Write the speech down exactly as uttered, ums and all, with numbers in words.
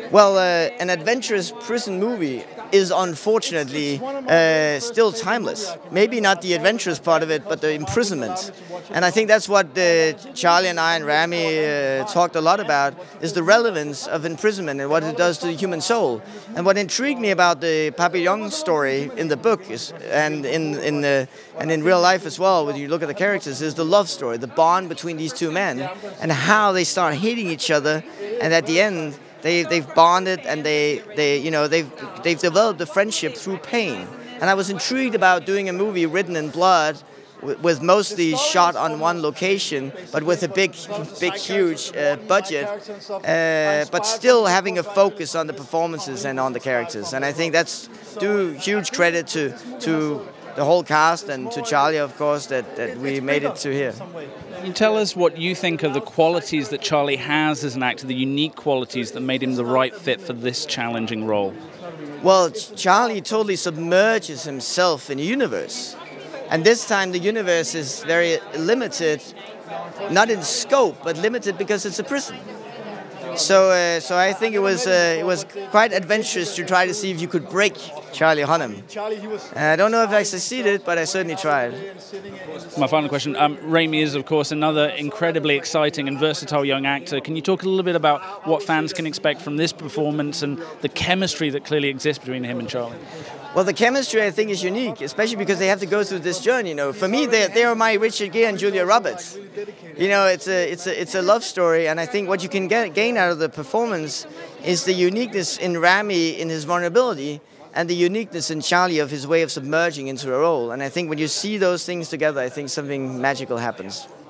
Well, uh, an adventurous prison movie is unfortunately uh, still timeless. Maybe not the adventurous part of it, but the imprisonment. And I think that's what uh, Charlie and I and Rami uh, talked a lot about, is the relevance of imprisonment and what it does to the human soul. And what intrigued me about the Papillon story in the book is, and in in the, and in real life as well, when you look at the characters, is the love story, the bond between these two men, and how they start hating each other, and at the end, They, they've bonded and they, they, you know, they've, they've developed a friendship through pain. And I was intrigued about doing a movie written in blood, with, with mostly shot on one location, but with a big, big, huge uh, budget, uh, but still having a focus on the performances and on the characters. And I think that's due huge credit to to the whole cast and to Charlie, of course, that, that we made it to here. Can you tell us what you think of the qualities that Charlie has as an actor, the unique qualities that made him the right fit for this challenging role? Well, Charlie totally submerges himself in the universe. And this time the universe is very limited, not in scope, but limited because it's a prison. So, uh, so I think it was uh, it was quite adventurous to try to see if you could break Charlie Hunnam. I don't know if I succeeded, but I certainly tried. My final question: um, Rami is, of course, another incredibly exciting and versatile young actor. Can you talk a little bit about what fans can expect from this performance and the chemistry that clearly exists between him and Charlie? Well, the chemistry, I think, is unique, especially because they have to go through this journey. You know, for me, they they are my Richard Gere and Julia Roberts. You know, it's a it's a it's a love story, and I think what you can get gain out of the performance is the uniqueness in Rami in his vulnerability, and the uniqueness in Charlie of his way of submerging into a role. And I think when you see those things together, I think something magical happens.